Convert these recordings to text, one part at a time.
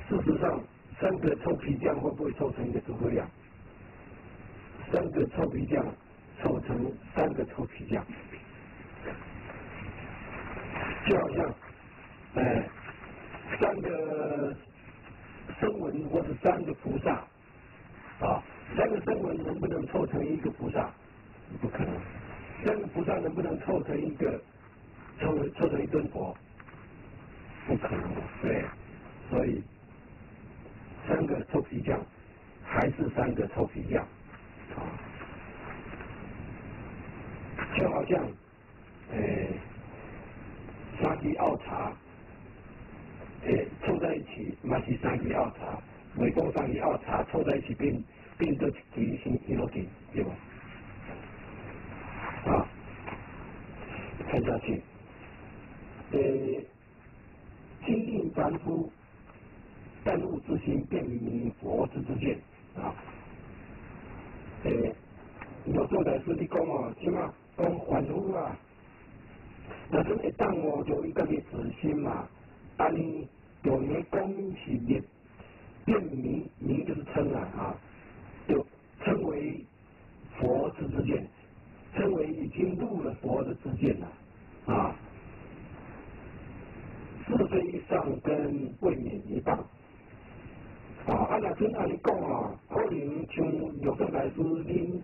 事实上，3个臭皮匠会不会凑成一个诸葛亮？3个臭皮匠凑成3个臭皮匠，就好像3个声闻或者3个菩萨啊，3个声闻能不能凑成一个菩萨？不可能。3个菩萨能不能凑成一尊佛？不可能。对，所以3个臭皮匠还是3个臭皮匠啊，就好像3支奥茶凑在一起，嘛是3支奥茶，每讲3支奥茶凑在一起变做一支新罗金，对吧？啊，看下去，精进凡夫，淡悟之心，便明佛之见啊。有做代师你讲哦，即嘛讲凡夫啊，那阵会当哦，就伊家己自心嘛，安尼就你讲是灭，便明就是称啊，就称为佛之见。称为已经入了佛的知见了啊，是非上根未免一半啊。那真按你讲啊，可能像有的来说，恁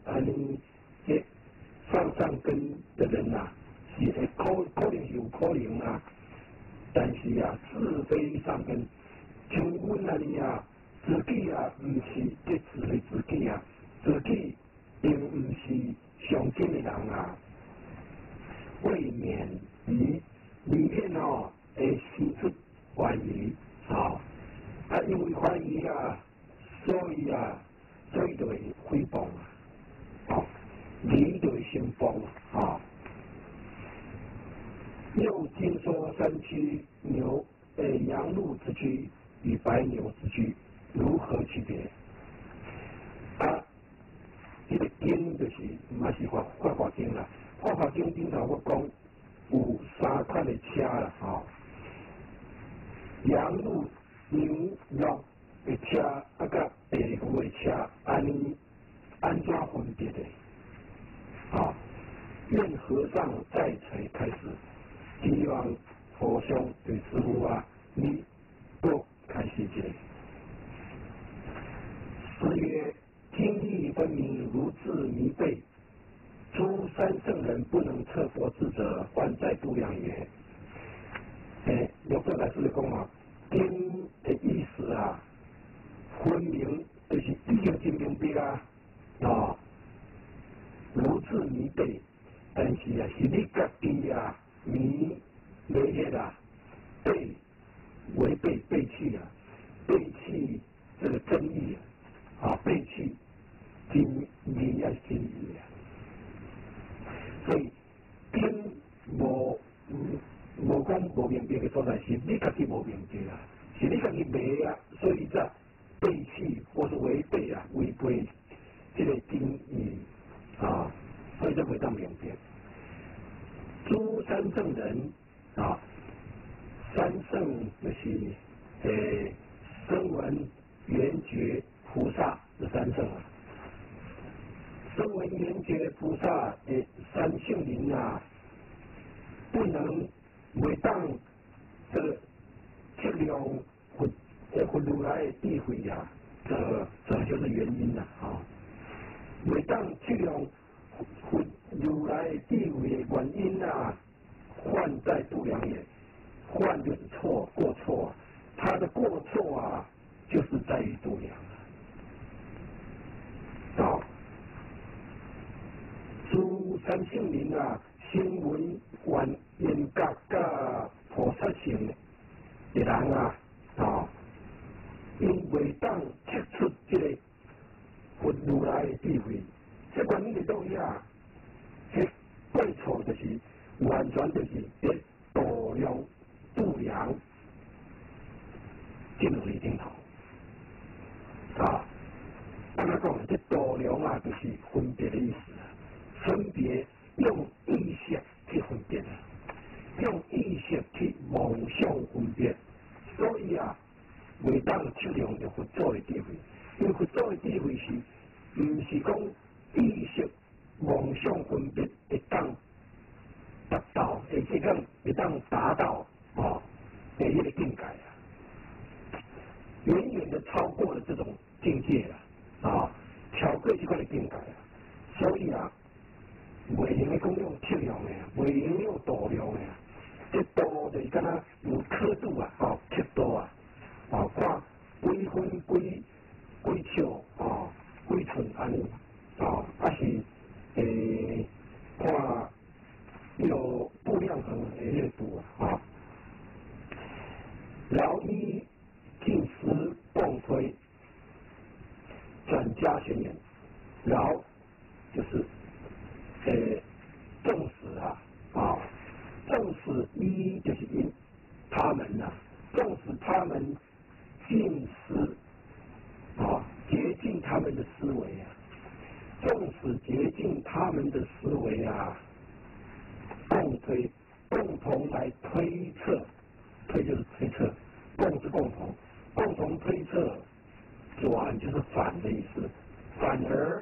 上根的人呐，是可能有可能啊，但是啊，是非上根，像阮安尼啊，自己啊，唔是在自己自己啊，自己并唔是上真的人啊，未免于里面哦，会生出怀疑啊，因为怀疑啊，所以就会诽谤啊，理就会生风啊。又听说山区羊鹿之居与白牛之居如何区别？这个经就是嘛是法经啦，法经顶头我讲有3款的车啦，羊鹿牛肉的车，甲地牛的车，安怎分别的？愿和尚在此开始，希望佛兄对师父啊，你多开示一下。诗曰：经义分明，如智弥备。诸三圣人不能测佛智者，患在度量也。有个来师讲啊，经的意思啊，分明就是已经真明白啊，如智弥备。但是啊，是你家己啊，迷没个啊，违背背弃啊，背弃这个真义啊，背弃真理啊，真义啊。所以经无讲无明白的所在，是你家己无明白啊，是你家己迷啊，所以才背弃或是违背这个真义啊。所以才会当明白。诸三圣人啊，三圣就是声闻、缘觉、菩萨这三圣啊。声闻、缘觉、菩萨的三性灵啊，不能为当这个质量或如来的智慧呀，这就是原因了啊。为当质量如来地位的原因啊，患在度量也。患就是错，过错啊，他的过错啊，就是在于度量啊。诸三性灵啊，声闻缘缘觉甲菩萨性的人啊，因为当测出这个如来的智慧，这原因的道理啊。过错就是完全就是度量进入里顶头啊！安怎讲？这度量啊，就是分别的意思啊。分别用意识去分别用意识去妄想分别，所以啊， 袂当质量着佛祖的智慧，因为佛祖的智慧是，毋是讲意识妄想分别会当达到，会当达到哦的迄个境界啊，远远的超过了这种境界啊，超过这款的境界啊，所以啊，袂用的讲用质量的，袂用用度量的，这度就是敢若有刻度啊，刻度啊，看几分几尺几寸安尼，还是看迄个度量衡的迄个度啊，劳一进食共推，专家宣言，劳就是重视重视一就是因他们重视他们尽思洁净他们的思维重视洁净他们的思维共同来推测，推就是推测，共是共同推测，转就是反的意思，反而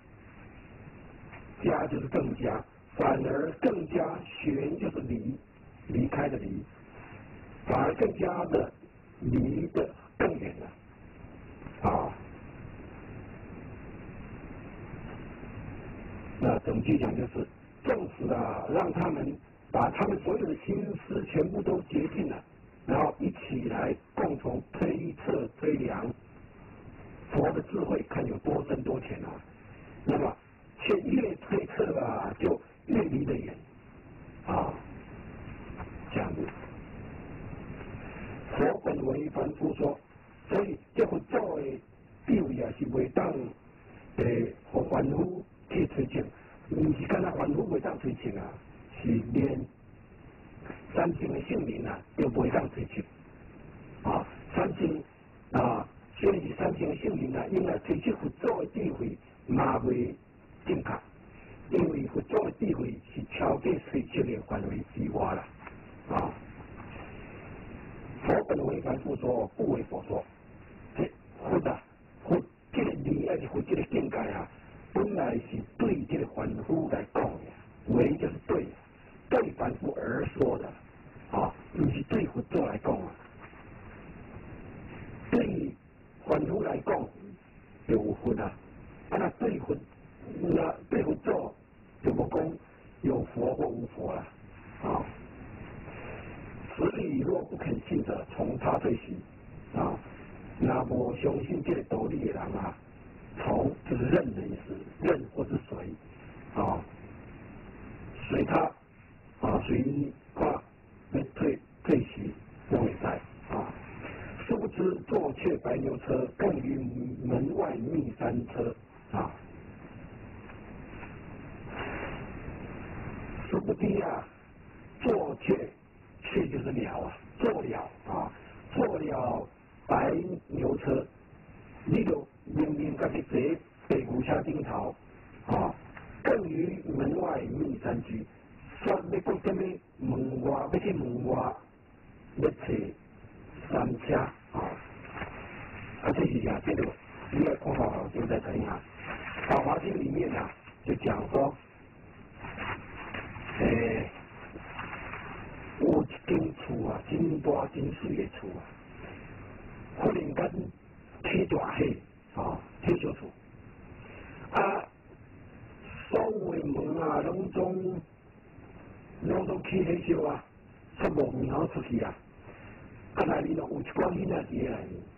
加就是更加，反而更加玄就是离开的离，反而更加的离得更远了那总句讲就是重视让他们把他们所有的心思全部都洁净了，然后一起来共同推测推量佛的智慧，看有多深多浅那么越推测就越离得远这样子。佛本为凡夫说，所以这佛祖的地位是袂当和凡夫去推测，毋是干那凡夫袂当推测是连三性的性命都袂当推测三性虽然是三性的性命应该推测佛祖的智慧嘛袂正确，因为佛祖的智慧是超过推测的范围之外啦佛本为凡夫说，不为佛说。佛这个理还是佛这个境界本来是对这个凡夫来讲的，为就是对凡夫而说的不是对佛祖来讲对凡夫来讲有佛那对佛祖就无讲有佛或无佛了此理若不肯信者，从他退席那无相信这个道理的人从就是任的意思，任或是随随他随他来退席都会在殊不知坐却白牛车，更于门外密山车殊不知坐却就是了坐了白牛车，你就明明自己坐白牛车顶头更于门外密山居，说要到什么门外，要去门外要找山车这是这个你要看好就在怎样《法华经》里面就讲说有一间厝真大真水的厝忽然间起大火起小厝所有的门拢总起火烧出无门口出去内面有一寡囡仔伫内面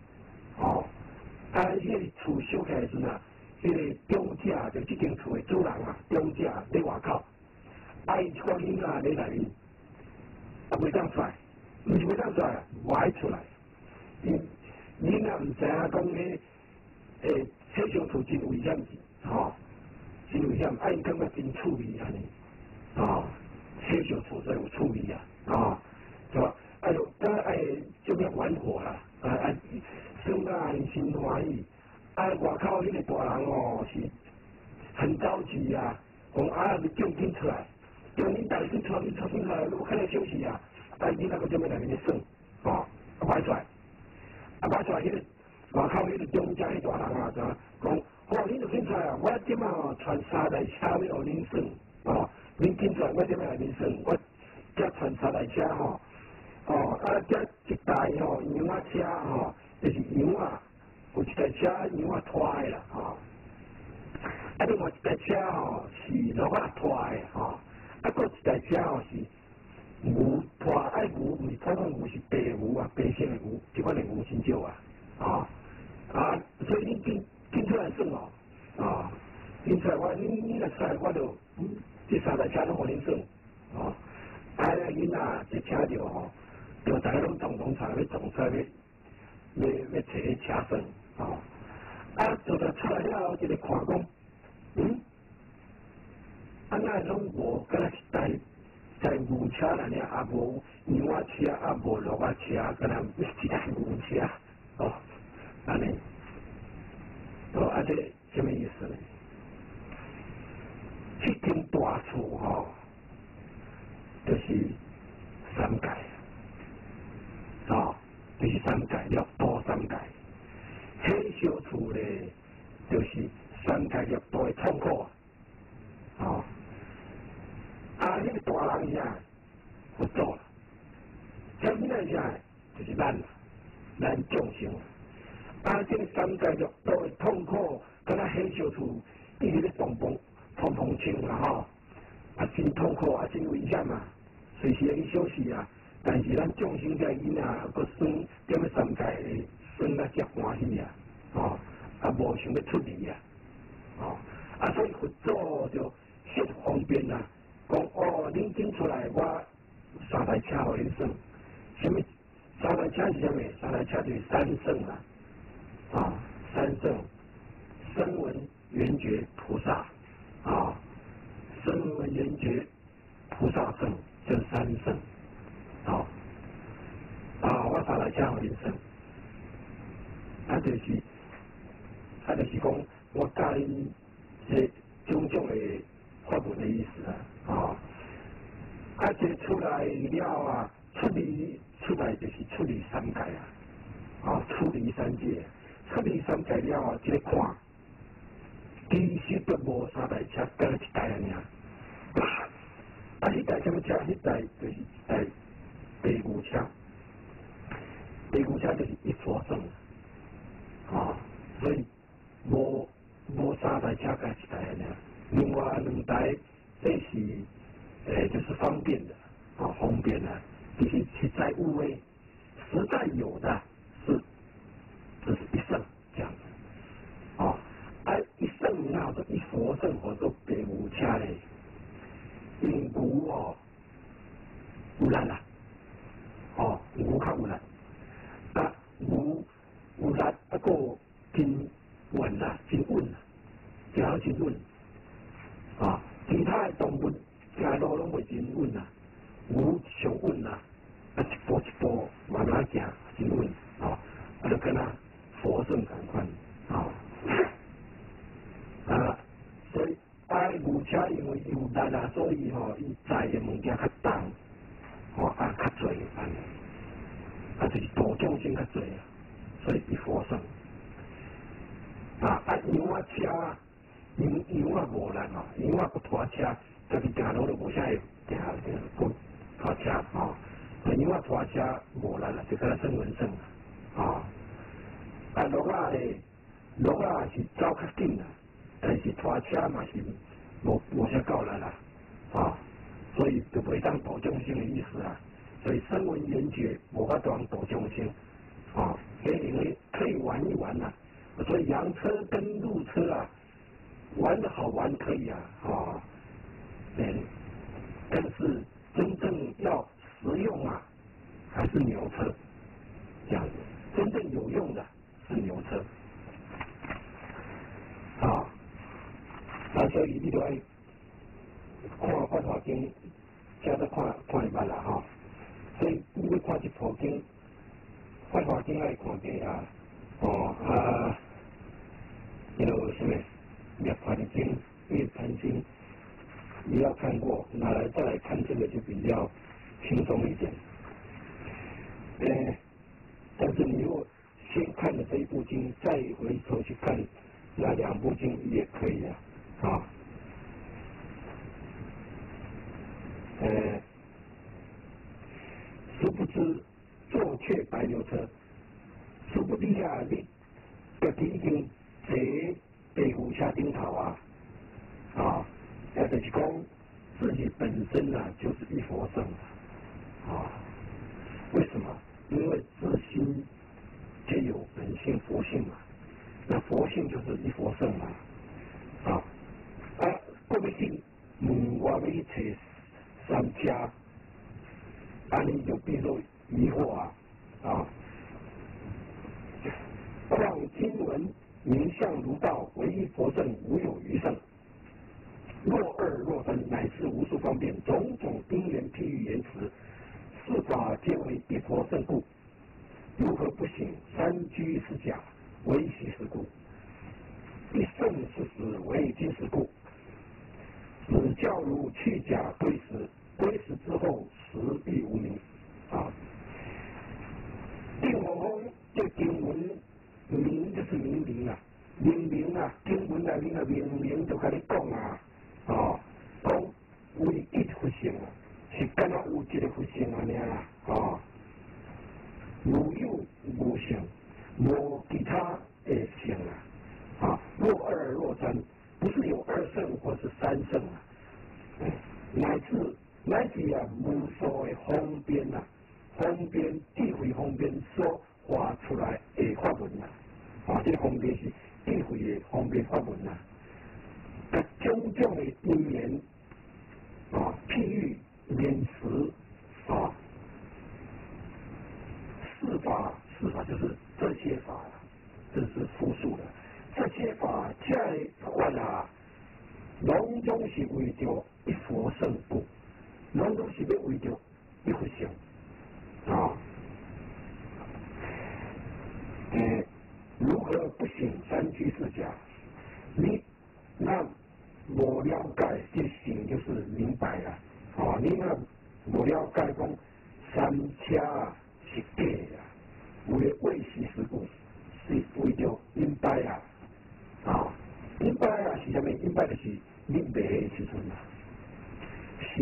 迄个厝烧起来时迄个中者就这间厝的主人中者在外口伊一寡囡仔在内面袂当出来，毋是袂当出来，我爱出来。囡仔毋知影讲迄小厝真危险真危险，伊感觉真趣味安尼迄小厝所以有趣味是吧？就要玩火啦，生心欢喜。外口迄个大人是很着急你赶紧出来。叫你带去出来，我看到休息囡仔个这么来面算，摆出来，摆出来迄个外口迄个中间迄大人啊，就讲，哦，恁就紧出来啊！我即马哦传3台车要互恁算，哦，恁紧出来，我即马互恁算，我才传3台车吼，哦，这一台吼羊仔车吼，就是羊啊，有一台车羊啊拖的啦，吼。另外一台车吼是鹿仔拖的吼，搁一台车吼是牛拖，牛毋是普通牛，是白牛啊，白色的牛，即款的牛真少啊，所以恁紧出来算哦，紧出来你若出来，我就这3台车拢互恁算，囡仔一车着吼，就大家拢动出来，要动出来要找迄车算，做了出来了后，一个看讲。那拢无，敢若是在牛车啦，也无羊仔车，也无鹿仔车，敢若一台牛车，安尼，这什么意思呢？这间大厝吼，就是3界，就是3界，要多3界。迄小厝咧，就是3界要多的痛苦迄个大人呀，不做了。像现在呀，就是咱众生。这个3界就都会痛苦，跟他很小厝一直咧砰清啦真痛苦真危险随时会去休息但是咱众生在囡仔，个算踮咧3界，算啊真欢喜无想要出离所以佛祖就很方便讲恁紧出来，我3台车互恁算。什么3台车是啥物？3台车就是三圣三圣，声闻缘觉菩萨声闻缘觉菩萨圣就是3圣我3台车互恁算，就是讲我教恁这种的法门的意思这出来了出来就是出离3界出离3界，出离3界了这个看，其实都无3台车，干1台迄台什么车？迄台就是一台白牛车，白牛车就是一佛圣所以无3台车，干1台另外2台这是就是方便的方便其实实在有的，实在有的这是一圣这样子一圣然后说一佛圣或者白牛车嘞，因牛有力牛较有力牛有力个真稳真稳真真稳其他的动物行路拢袂真稳牛上稳一步一步慢慢行真稳就跟佛圣同款所以牛车因为有力所以伊载的物件较重较多就是度众生较多所以比佛圣羊仔车羊无力羊个拖车，家己行路都无啥会行拖车羊拖车无力就跟声闻圣鹿仔是走较紧但是拖车嘛是无啥够力所以就袂当度众生的意思所以声闻缘觉无法度度众生因为可以玩一玩所以洋车跟路车玩的好玩可以但是真正要实用还是牛车这样子，真正有用的是牛车所以你就要看《法华经》，加到看一捌所以你要看一部经，《法华经》爱看的有什么《涅槃经》《涅槃经》，你要看过，再来看这个就比较轻松一点。但是你如果先看经再回头去看那两部经也可以啊。殊不知坐却白牛车，殊不知你家己已经坐白虎车顶头也就是讲自己本身就是一佛圣为什么？因为自心皆有本性佛性嘛，那佛性就是一佛圣嘛过不信我要去找三家，你就必受疑惑况经文名相如道，唯一佛圣，无有余圣。若二若三，乃至无数方便，种种因缘譬喻言辞，四法皆为一佛圣故。如何不行？三居是假，为其实故；一圣是实，为今时故。此教如去假归实，归实之后，实亦无名定火风这经文名就是明明经文里面明明就跟你讲讲唯一佛性是敢若有一个佛性无有无性，无其他的性若二若三，不是有二圣或是三圣乃至无数的方便智慧方便所画出来的法文这个方便是智慧的方便法文种种的因缘譬喻言辞四法就是这些法这是复数的，这些法这法拢总是为着一佛圣故，拢总是要为着一佛性如何不行三居四假？你那无了解这行就是明白你那无了解讲三车是假为其实故，是为着明白明白是什么？明白就是你迷的时阵其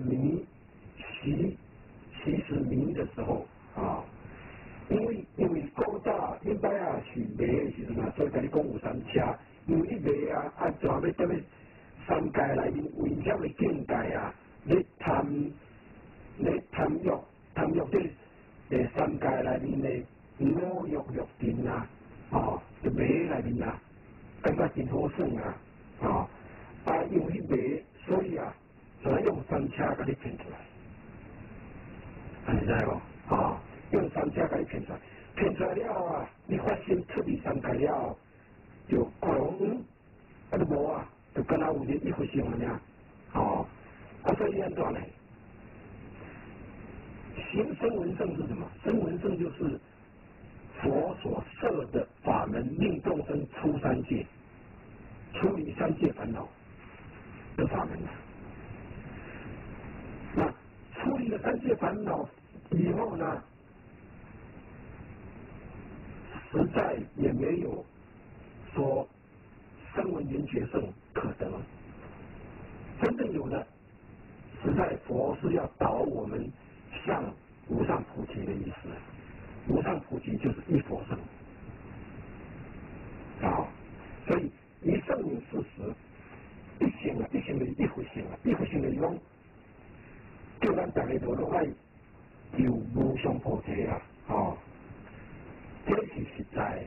实迷的时候因为古早明白是迷的时阵所以跟你讲有三车，因为你迷怎要在三界内面为什么境界你贪欲这三界内面的五欲欲定就迷内面感觉真好耍因为迷，所以就用三车给你骗出来，你知无用三车给你骗出来，骗出来了你发现出离三界了，就讲就无就跟他有一回事所以安怎呢？声闻圣是什么？声闻圣就是佛所设的法门，令众生出三界，处理三界烦恼的法门那处理了三界烦恼以后呢，实在也没有说声闻缘觉圣可得，真正有的，实在佛是要导我们向无上菩提的意思。无上菩提就是一佛圣所以一圣有事实，一行的一佛性一佛性的用，就咱大家都爱有无上菩提这是实在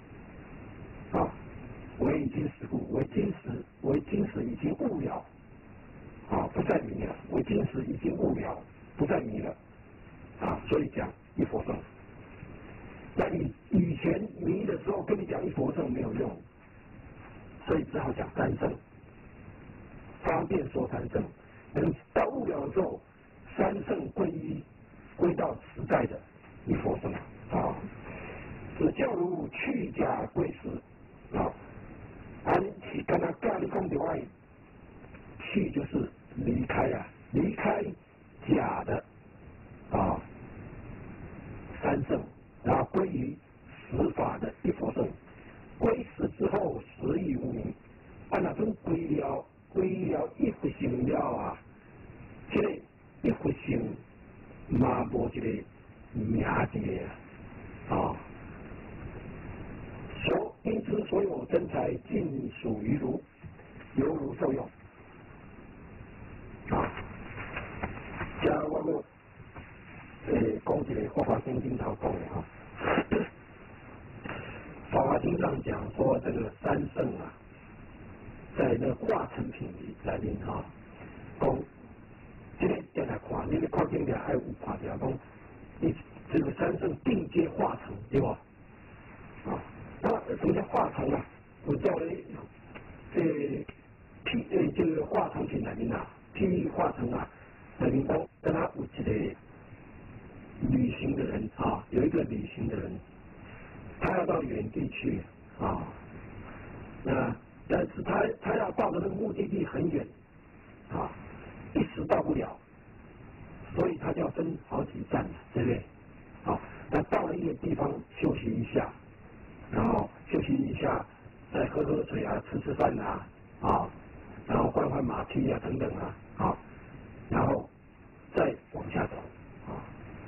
为今时故，为今时已经悟了不再迷了，为今时已经悟了，不再迷了所以讲一佛圣。那你以前迷的时候跟你讲一佛圣没有用，所以只好讲三圣，方便说三圣。等到悟了之后，三圣归一，归到实在的一佛圣此教如去假归实是跟他教你讲的话，去就是离开离开假的三圣，然后归于实法的一佛圣。 知所有真财尽属于如，犹如受用。啊，加我们讲一个《法华经》经常讲的哈，《法华经》上讲说这个三圣啊，在那化成品里面哈，讲这个再来看，你看经典还有看掉讲，你这个三圣定阶化成对吧？啊，那什么叫化成啊？我叫了这个化成品里面啊，譬喻化成啊，里面讲跟他有一个旅行的人啊，有一个旅行的人，他要到远地去啊，但是他要到的那个目的地很远啊，一时到不了，所以他就要分好几站，对不对？啊，那到了一个地方休息一下，然后休息一下，再喝喝水啊，吃饭啊，啊，然后换换马匹啊等等啊，然后再往下走啊。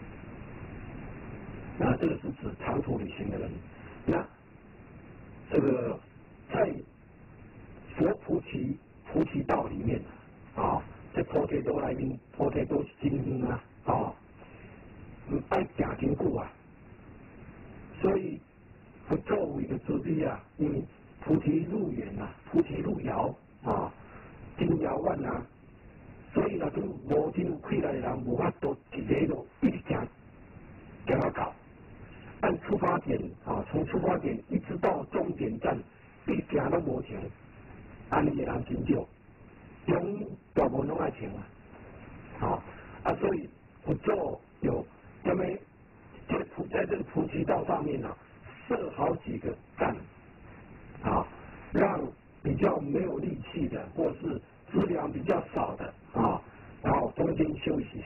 那这个是指长途旅行的人。那这个在佛菩提道里面啊，在菩提道里面，菩提道是精英啊，爱行真久啊，所以佛作为的自己啊，因为菩提路远啊，菩提路遥啊，真遥远啊，所以那种无真有气力的人，无法度一个路一直行到到。按出发点啊，从出发点一直到终点站，一行都无停，安尼的人真少，从大部分拢爱停啊，所以佛祖有因为在这个菩提道上面呢，设好几个站啊，让比较没有力气的或是资粮比较少的啊，然后中间休息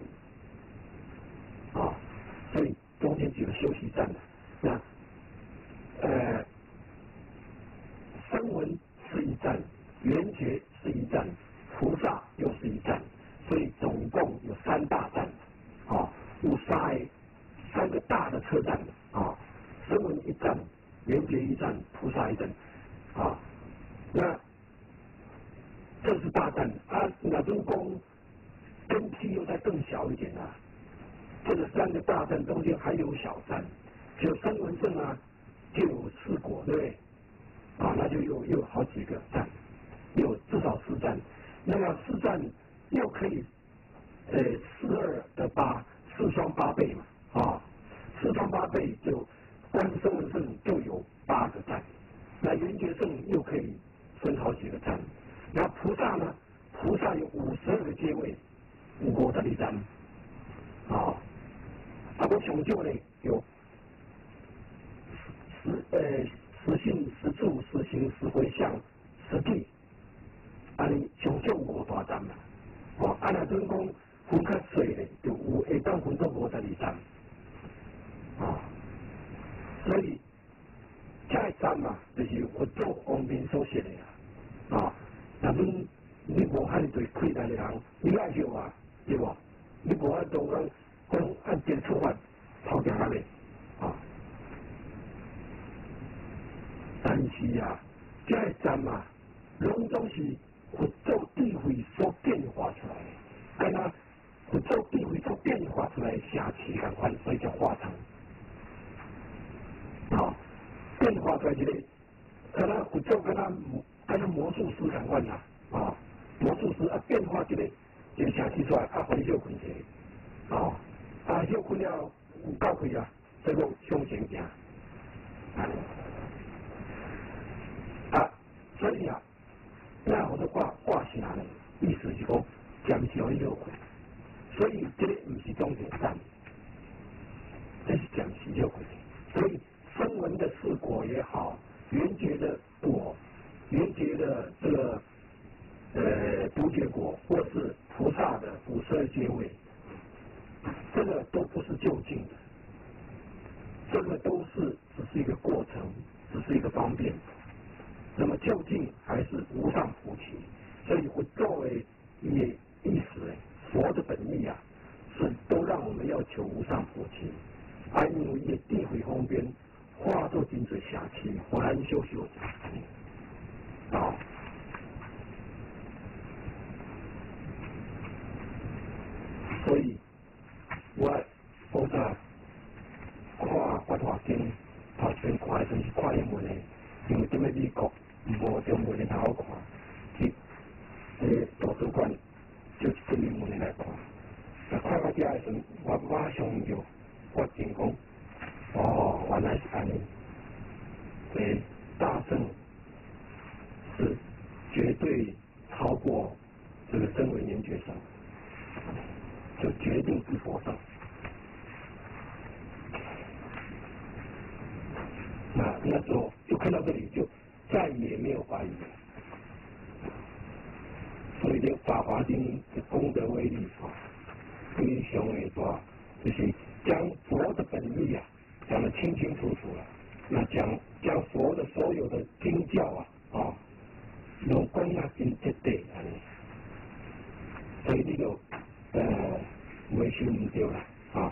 啊，所以中间几个休息站的。那声闻是一站，缘觉是一站，菩萨又是一站，所以总共有3大站啊，有三个大的车站啊，声闻一站，缘觉一站，菩萨一站啊。那这是大站啊，那中公根基又再更小一点啊。这个3个大站中间还有小站，就声闻证啊，就有4果，对不对？啊，那就有好几个站，有至少4站。那么4站又可以，42的8，4双8倍嘛，啊，4双8倍就光声闻证就有8个站，那缘觉证又可以分好几个站。那菩萨呢？菩萨有52个阶位，52站，啊。我上少呢有实性、实住、实行、实回向、实地，安尼上少5大站嘛。那阵讲分较细咧，就有会当分到52站，所以这个站嘛，就是佛祖方便所设的啊。那阵你无遐尼对气力的人，你爱休啊，对无？你无法度讲按点出发跑行下来啊。但是啊，这个站嘛，拢总是佛祖智慧所变化出来的，跟他佛祖智慧所变化出来的下期相关，所以叫化成。变化出来这个，跟他佛祖跟他魔术师相关啦，魔术师变化这个下期出来，回休困一下，休困了有够气啊，再讲向前行。所以那我的话下来，意思是讲暂时要休困，所以这个不是终点站，这是暂时休困。所以声闻的4果也好，缘觉的果，缘觉的这个独觉果，或是菩萨的52阶位，这个都不是究竟的，这个都是只是一个过程，只是一个方便。那么究竟还是无上菩提，所以我作为意思，佛的本意是都让我们要求无上菩提，因为智慧方面化作真侪邪气，还修修，啊，所以我在看法华经，头先看的就是看英文的，因为在美国无中文的太好看，图书馆就是用英文的来看。那看到这的时候，我马上就发现讲，哦，原来是安尼。大圣是绝对超过这个声闻缘觉上，就决定是佛上。那时候就看到这里，就再也没有怀疑了。所以这《法华经》的功德威力非常的大，就是将佛的本意讲得清清楚楚了。那将佛的所有的经教都讲得真彻底所以这个没修唔对了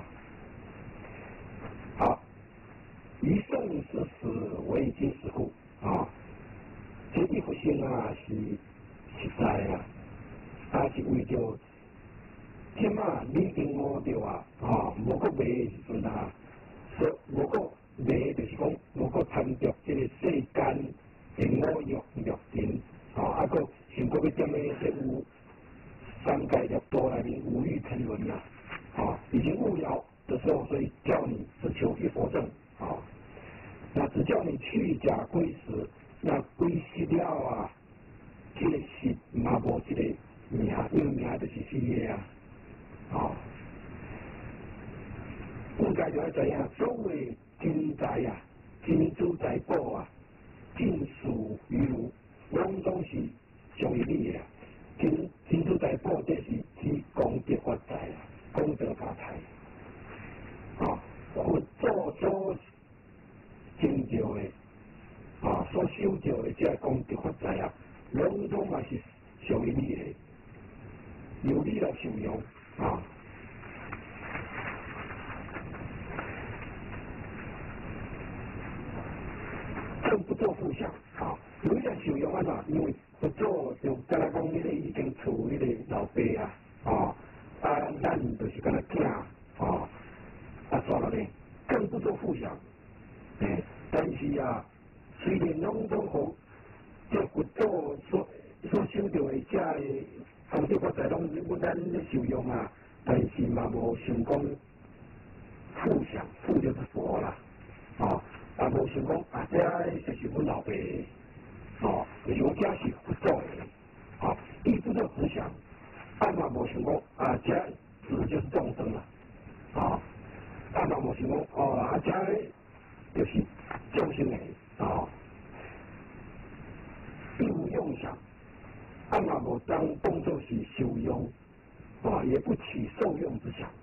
好，以上是我已经识故这一佛性是实在是为着起码你经摸到无个卖的时阵无个卖就是讲无个贪着这个世间的五欲欲境个想过要点的有三界六道内面五欲沉沦已经悟了的时候，所以叫你只求一佛证那只叫你去假归实，那归实了这个实嘛无这个名，因为名就是虚的应该就要知影，所谓金财金珠财宝尽属于如，拢总是属于你的金珠财宝，这是指功德发财功德发财佛祖所成就的所修就的这功德发财拢总嘛是属于你的，由你来受用更不做负想有一点受用因为不做就跟他讲，你已经处理的老爸咱就是跟他囝算了呢，更不做负想但是虽然拢总好，这不做所修到的这的功德发财拢咱受用但是嘛无想讲负想，负就是佛啦无想讲这就是阮老爸就是讲这是不做的一不做思想，嘛无想讲这子就是众生了嘛无想讲这就是众生的一无用想，嘛无当作是受用也不起受用之想，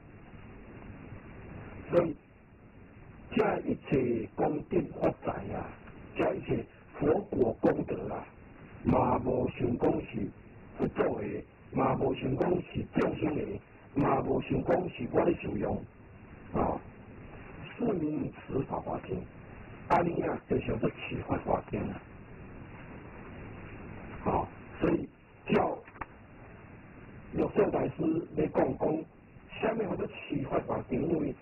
所以这一切功德发财这一切佛果功德嘛无想讲是不做的，嘛无想讲是众生的，嘛无想讲是我的受用是名持法华经，尼就叫做持法华经所以叫玉圣大师来讲下面叫做持法华经，因为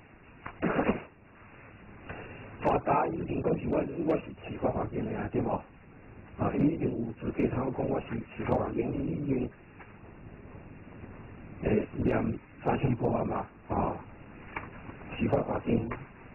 法达已经讲是我是持法华经的对无伊已经有资格通讲我是持法华经，伊已经念3000部嘛持法华经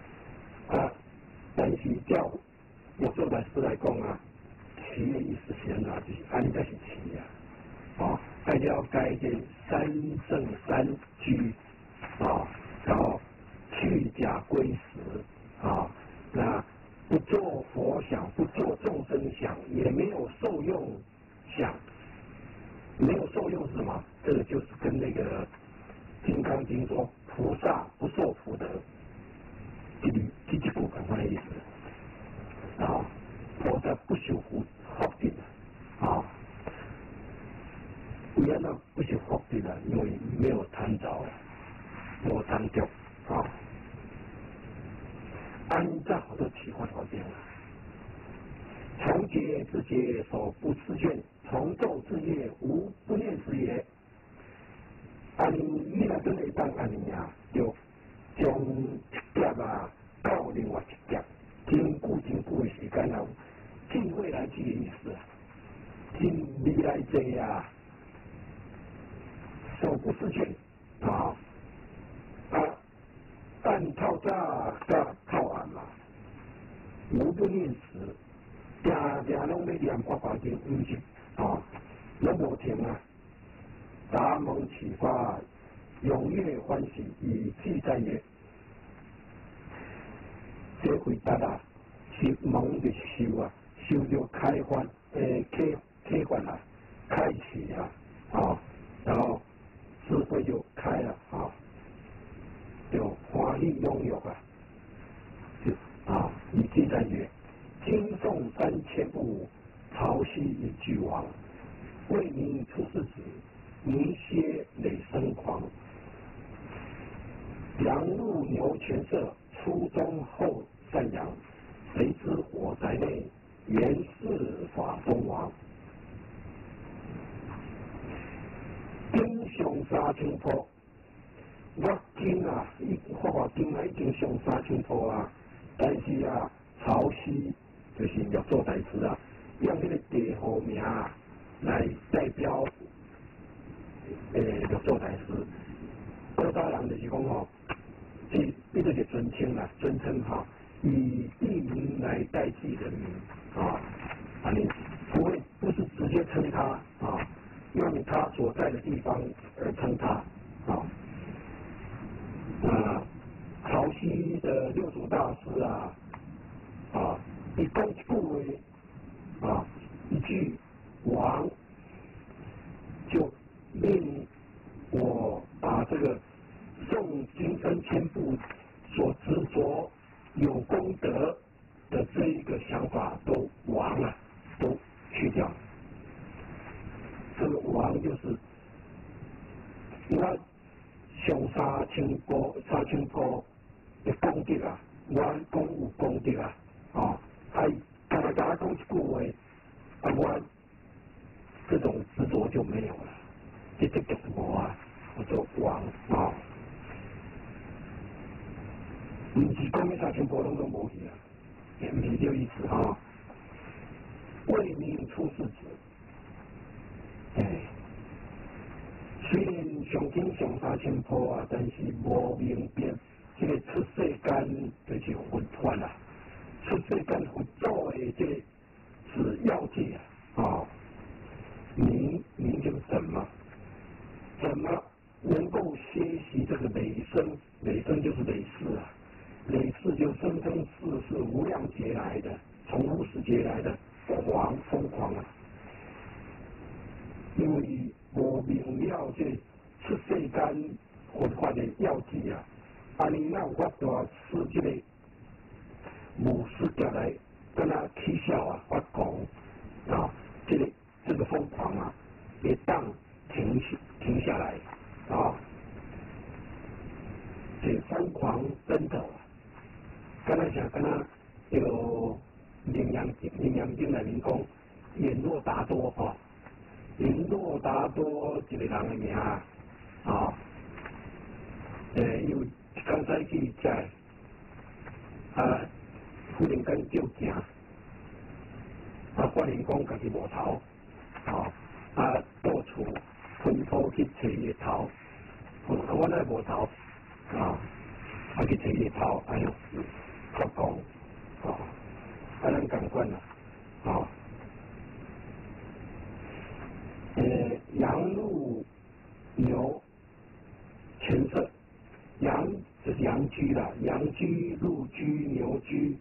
但是叫玉圣大师来讲持的意思是就是安尼才是持还要改这三圣三居然后去假归实那不做佛想，不做众生想，也没有受用想，没有受用是什么？这个就是跟那个《金刚经》说菩萨不受福德，这几部分的意思菩萨不修福德原来不是福德因为没有贪着，没有贪着安在好多奇幻条件自节所不自倦，从昼至夜无不念时也。安尼你若真会当安尼啊，就将一劫啊到另外一劫，真久的时间啊，进未来这个意思啊，进未来这啊，所不自倦啊。但透早甲透暗嘛，无不念时，常常拢要念八宝经五经啊，拢无停啊。达蒙启发，踊跃欢喜，以记在也。这回答啊，是蒙的修啊，修就开发开发啊，开启啊，然后智慧就开了啊。就华丽拥有啊，以记在曰：经诵3000部，朝夕一句王。为民出世子，弥歇累生狂。羊入牛犬舍，初中后赡养。谁知我宅内，原是法中王。经上3000部。我经啊，我经啊已经上3000部啊，但是啊，朝夕就是要做代志啊，用这个地号名来代表要做代志。古早人就是讲吼，这个是尊称啦，尊称哈，以地名来代替人名啊，你不是直接称他啊，用他所在的地方而称他啊。潮汐的六祖大师一讲一句话一句王，就令我把这个诵经3000部所执着有功德的这一个想法都亡了，都去掉。这个王就是我。上3000部的功德啊，我讲有功德啊，大家讲一句话，我这种执着就没有了，这就是我啊，我做王啊，不是讲那3000部拢都无去啊，也不是这个意思啊，为民出世子，虽然上经上3000部啊，但是无明白这个出世间就是佛法啊，出世间佛祖的这个是要解啊，您就怎么能够学习这个累生？累生就是累世啊，累世就生生世世无量劫来的，从无始劫来的疯狂啊，因为无明了这出世间佛法的要旨啊，安尼让我大使这个无始劫来跟他取笑啊，发讲啊，这个疯狂啊，也当停下来啊，这疯狂奔走啊，跟他讲，跟他有羚羊经来民讲，眼若达多啊。林若达多一个人的名因为刚才去在忽然间叫惊，发现讲家己无头，到处奔波去找日头，我那无头去找日头，哎呦，发讲咱共款啦，羊入牛犬舍，羊就是羊居啦，羊居、鹿居、牛居，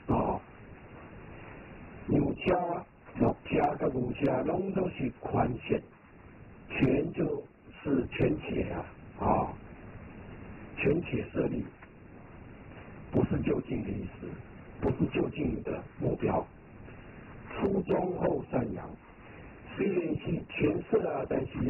牛车、鹿车跟鹿车，拢都是犬舍，犬就是犬且犬且设立，不是就近的意思，不是就近的目标，初中后赡养。虽然是犬舍但是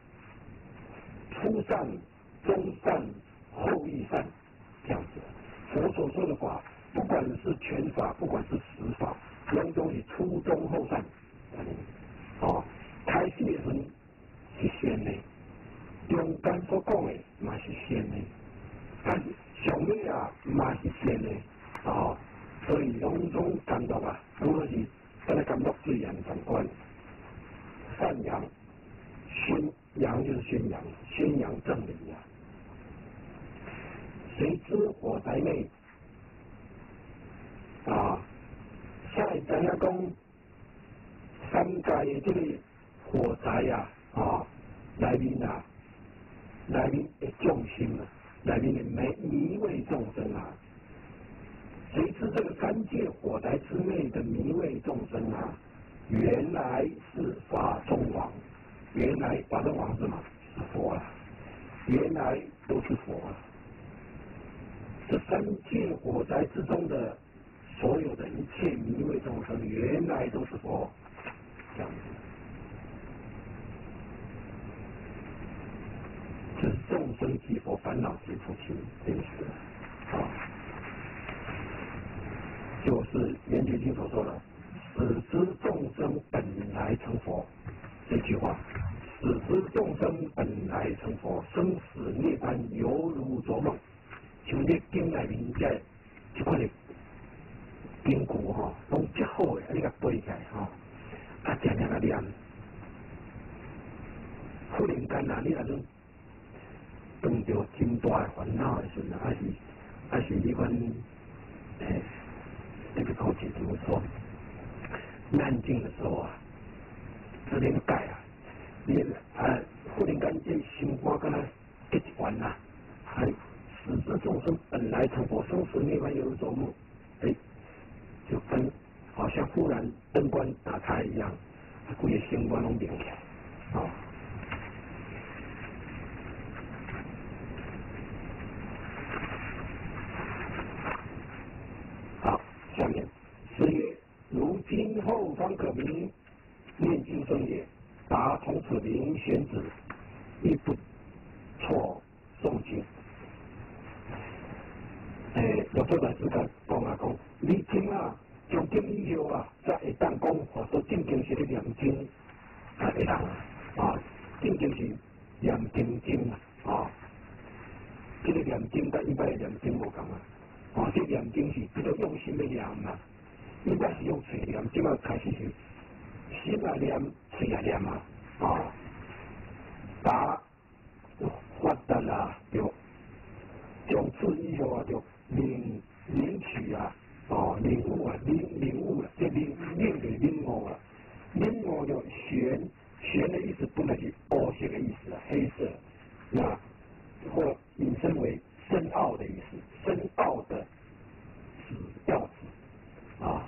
初善、中善、后益善这样子。佛所说的法，不管是权法，不管是实法， 拢总是初中后善，哦，开始的时阵是善的，中间所讲的嘛是善的，但上尾啊嘛是善的，哦，所以拢总感觉啊，如果是跟他感觉最严长官，善扬宣扬就是宣扬正理啊。谁知火灾内啊，现在知影讲三界的这个火灾啊，内面的众生啊，内面的迷味众生啊，谁知这个三界火灾之内的迷味众生啊，原来是法中王，原来法中王是什么？是佛啊，原来都是佛啊。这三界火灾之中的所有的一切迷味众生，原来都是佛，这样子。这是众生即佛，烦恼即菩提的意思啊。就是圆觉经所说的“使知众生本来成佛”这句话，“使知众生本来成佛，生死涅槃犹如昨梦”。像这经内面这款的经句吼，拢较好诶，你甲背起来吼，常常啊念，忽然间啊，你若种碰到真大诶烦恼诶时阵，还是你款这个口诀怎么说？安静的时候啊，这边改啊，你忽然间这心肝敢若结一团呐，使知众生本来成佛，生死涅槃犹如昨梦，就跟好像忽然灯光打开一样，规个心肝拢亮起来，好，下面是曰：如今后方可明，念经声也。答：从此明玄子，亦不错诵经。有做大师讲，你经啊，从经以后啊，才会当讲，说正经是咧念经，会当正经是念经经啊，这个念经跟一般的念经无同啊，这念经是比较用心的念嘛，一般是用嘴念，这个开始是心来念，嘴来念嘛，答发达啦，就从此以后啊，就领取啊，领悟啊，领悟了，这领给领悟了，领悟就玄的意思本来是凹陷的意思啊，黑色，那或引申为深奥的意思，深奥的要旨啊，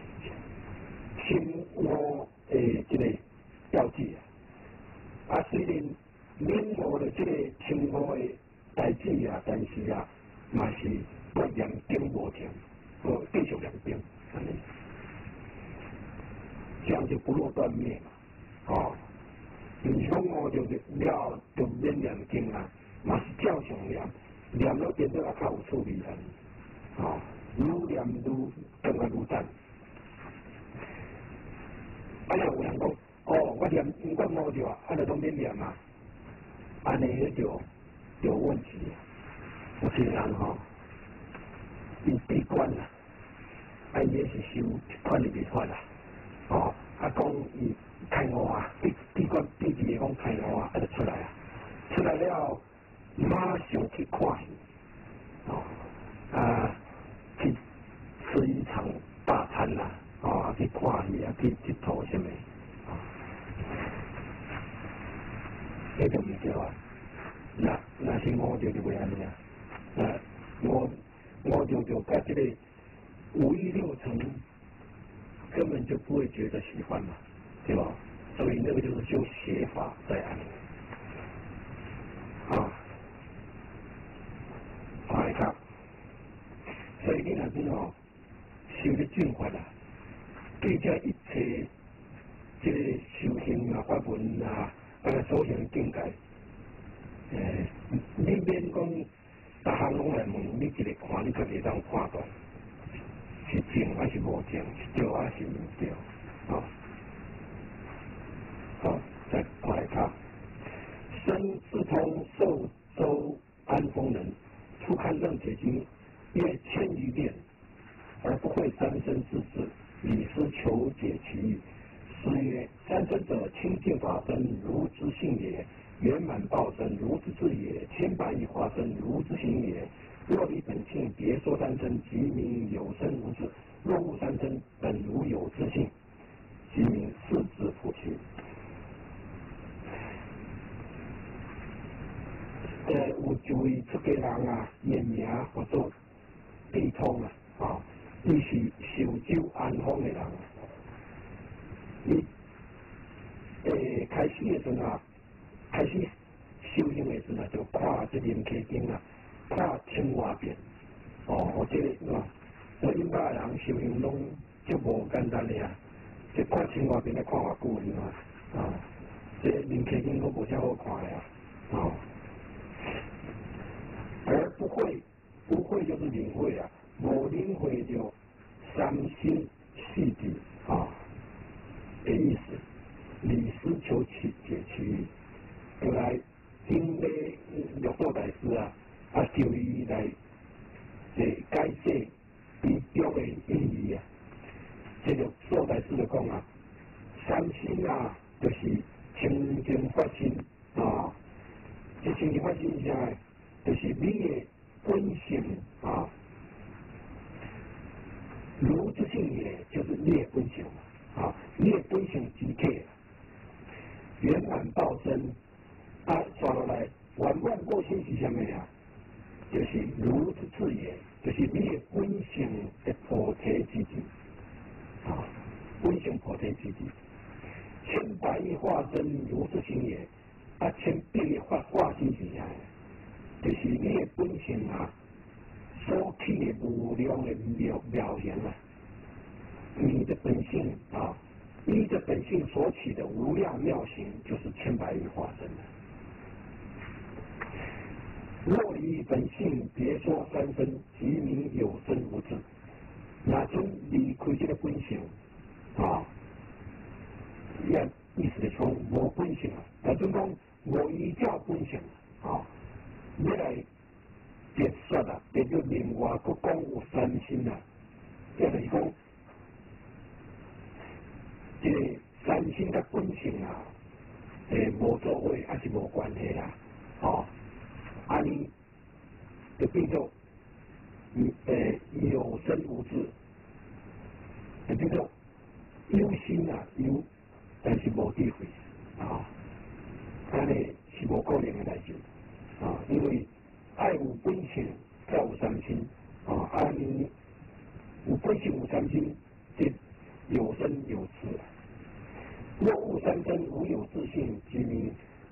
深奥的这个要旨啊，虽然领悟的这个深奥的代志啊，但是啊，嘛是不念经无停，继续念经，这样就不落断灭嘛，你说我就了就免念经啊，嘛是照常念了变得较有趣味啊，愈念愈更加愈赞。有人讲，我念不管无着啊，就拢免念嘛，安尼就有问题。有些人伊闭关啦，也是修一款就袂出啦，讲伊开悟啊，闭关闭住讲开悟啊，就出来啊，出来了马上去看戏，去吃一场大餐啦，去看戏啊，去佚佗什么，这就唔对啊。那是我就袂安尼啊，我就在这个5欲6尘根本就不会觉得喜欢嘛，对吧？所以那个就是修邪法在安尼来看，所以你若是修的正法啊，对这一切这个修行啊、法门啊，所行的境界。你免讲，逐项拢来问，你一个看，你就会当判断。 是正还是无正，是对还是唔对？啊，好，再过来看，申自通寿州安丰人，初堪任解经，约千余遍，而不会三生自治，理师求解其意。诗曰：三生者，清净法身，如之性也；圆满报身，如之智也；千百亿化身，如之行也。若离本性，别说三身，即名有生无智；若悟三身，本如有自性，即名四智菩提。有一位出家人啊，原名叫做地通啊，伊是寿州安丰的人。伊开始的时候啊，开始修行的时候就看这念经经啊，看千外遍。哦，这个我应该人修行拢就无简单的啊，这看千外遍来看偌久呢啊，这念经经都无啥好看的啊，哦。而不会就是领会啊，无领会就三心四谛啊的意思。理师求解其意，后来因咧六祖大师啊，叫伊来解释其中的意义啊。这六祖大师就讲啊，三心啊，就是清净法心啊，这清净法心是啥？就是你的本性啊，如之性也，就是你的本性啊，你的本性即刻圆满报身啊，刷落来圆满报身是什么呀？就是如之智也，就是你的本性的菩提之地啊，本性菩提之地。千百亿化身如之性也，啊，千百亿化身是啥？就是你的本性啊，所起的无量的妙行啊，你的本性啊，你的本性所起的无量妙行，就是千百亿化身了。若离本性，别说三身，即名有生无智。那种离开这个本性啊，也意思是说无本性啊，那种讲无依照本性啊。要来别说啦，别就另外个讲有三心啊，也就是讲，这个三心甲本性啊，无作为还是无关系啦，安尼就变作有生无智，就变作有心啊有，但是无智慧啊，安尼是无可能的代志。啊，因为爱有本性，才有三心啊！爱你有本性有三心，这有生有智。若悟三身，无有自性，即名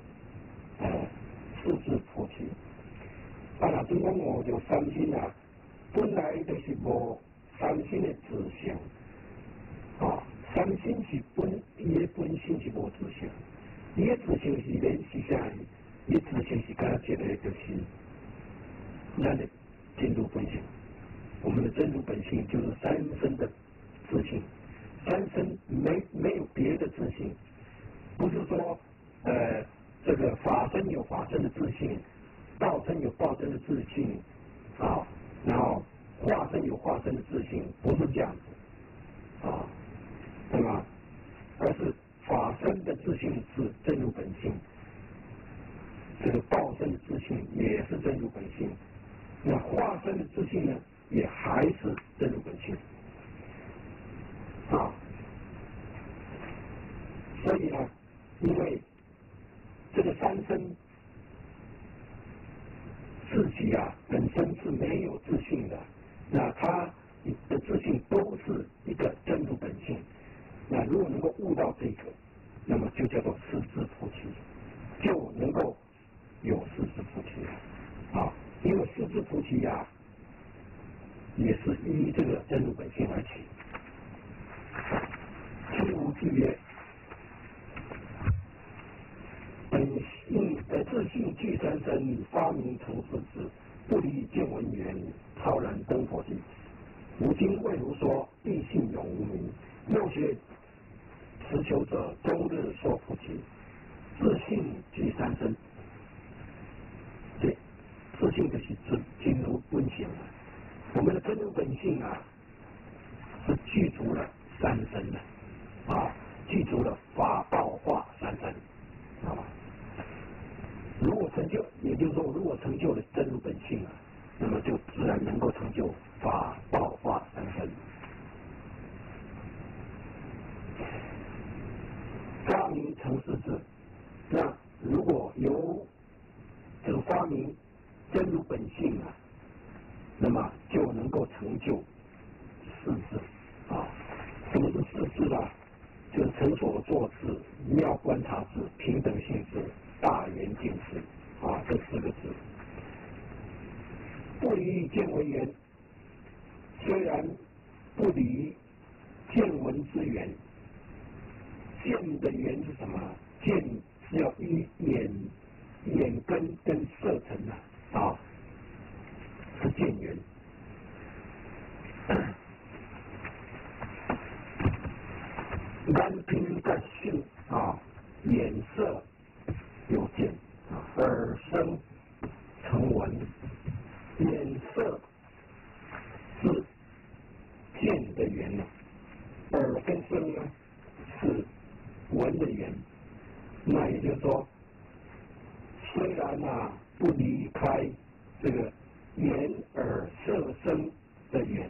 四智菩提。啊，那总讲我有三心啊，本来就是无三心的自性啊，三心是伊的本性是无自性，伊的自性是联系啥？你自性是跟他觉得就是咱的真如本性，我们的真如本性就是三身的自性，三身没有别的自性，不是说这个法身有法身的自性，道身有道身的自性啊，然后化身有化身的自性，不是这样子啊，对吧？而是法身的自性是真如本性。这个报身的自性也是真如本性，那化身的自性呢，也还是真如本性啊。所以呢，因为这个三身自己啊本身是没有自性的，那它的自性都是一个真如本性。那如果能够悟到这个，那么就叫做四智菩提，就能够有四智菩提啊，因为四智菩提呀，也是依这个真如本性而起。譬如句曰：本性自性具三身，发明成四智，不离见闻缘，超然登佛地。无经未如说，必信永无明。又学持求者，终日说菩提。自信即三身。对，自信就是进入本性了。我们的真如本性啊，是具足了三身的具足了法报化三身如果成就，也就是说，如果成就了真如本性啊，那么就自然能够成就法报化三身。发明成事智，那如果由这个发明真如本性啊，那么就能够成就事智什么是事智啊？就是成所作智、妙观察智、平等性智、大圆镜智这4个字。不离见闻缘，虽然不离见闻之缘，见的缘是什么？见是要依眼根跟色尘是见缘。眼凭感性眼色有见耳声成闻。眼色是见的缘耳跟声呢是闻的缘。那也就是说，虽然不离开这个眼耳色声的缘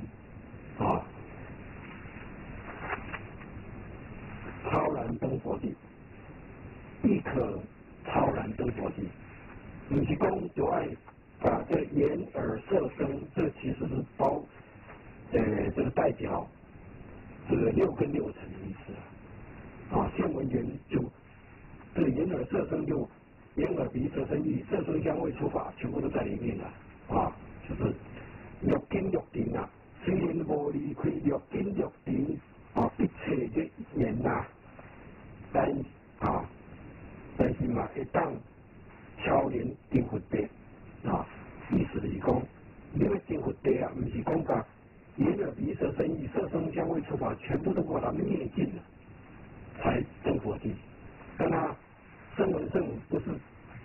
超然登佛地，亦可超然登佛地。不是讲就爱把这眼耳色声，这其实是包这个代表这个6跟6层的意思见闻缘就这个眼耳色声就眼耳鼻舌身意，色声香味触法全部都在里面了就是六根六定虽然无离开六根六定一切的言但是嘛会当超连定佛地意思是讲，你要定佛地不是讲把眼耳鼻舌身意色声香味触法全部都把它灭尽了才证佛地。但声闻圣不是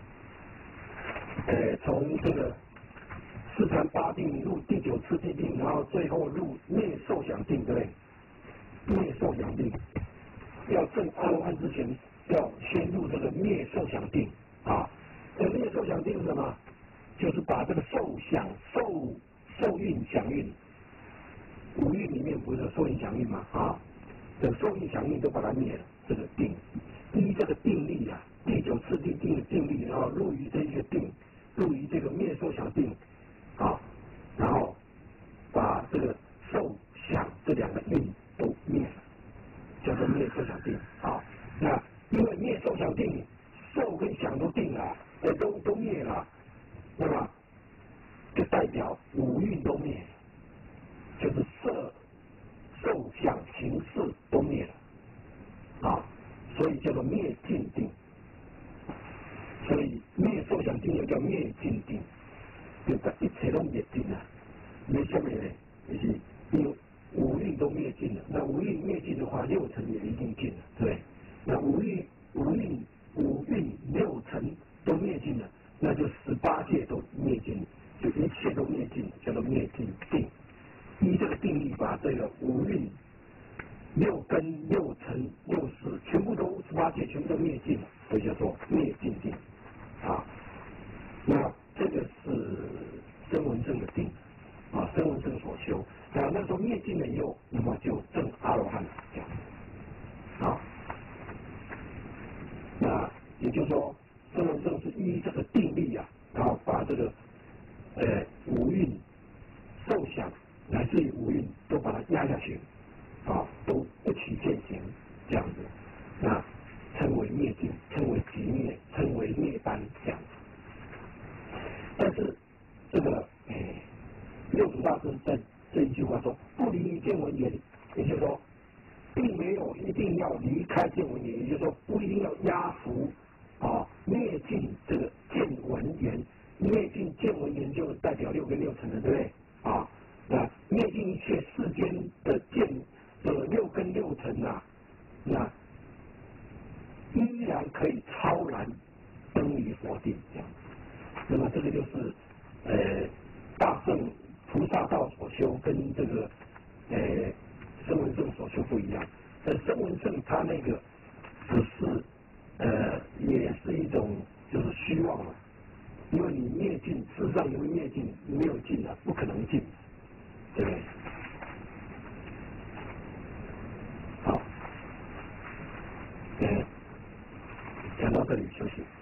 从这个四禅八定入第9次地定，然后最后入灭受想定，对不对？灭受想定要证阿罗汉之前，要先入这个灭受想定这个灭受想定是什么？就是把这个受想受蕴想蕴5蕴里面不是有受蕴想蕴吗？这个受蕴想蕴都把它灭了，这个定依这个定力第9次地定的定力，然后入于这些定，入于这个灭受想定然后把这个受想这2个蕴都灭了，叫做灭受想定那因为灭受想定，受跟想都定了，都灭了，那么就代表5蕴都灭了，就是色受想行识都灭了所以叫做灭尽定。所以灭受想定又叫灭尽定，就把一切都灭尽了。灭什么呢？就是因为5蕴都灭尽了，那5蕴灭尽的话，6层也一定尽了，对。那5蕴6层都灭尽了，那就18界都灭尽了，就一切都灭尽了，叫做灭尽定。依这个定义，把这个5蕴6根6层6识全部都18界全部都灭尽了，所以叫做灭尽定那这个是声闻圣的定声闻圣所修。那时候灭尽了以后，那么就证阿罗汉这样那也就是说，声闻圣是依这个定力然后把这个5蕴受想乃至于5蕴都把它压下去都不起现行这样子，那称为灭尽，称为极灭，称为涅槃这样子。但是这个六祖大师在这一句话说不离见闻缘，也就是说并没有一定要离开见闻缘，也就是说不一定要压服灭尽这个见闻缘，灭尽见闻缘就代表6跟6层了，对不对那灭尽一切世间的见六根六尘啊，那依然可以超然登于佛定这样。那么这个就是大圣菩萨道所修跟这个声闻圣所修不一样。声闻圣他那个只是也是一种就是虚妄了，因为你灭尽，事实上你会灭尽，没有尽的，不可能尽，对不对？好，讲到这里休息。